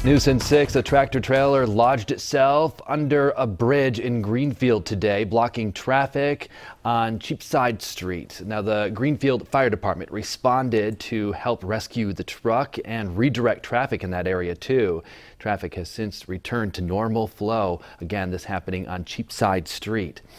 News in 6, a tractor trailer lodged itself under a bridge in Greenfield today, blocking traffic on Cheapside Street. Now, the Greenfield Fire Department responded to help rescue the truck and redirect traffic in that area too. Traffic has since returned to normal flow. Again, this happening on Cheapside Street.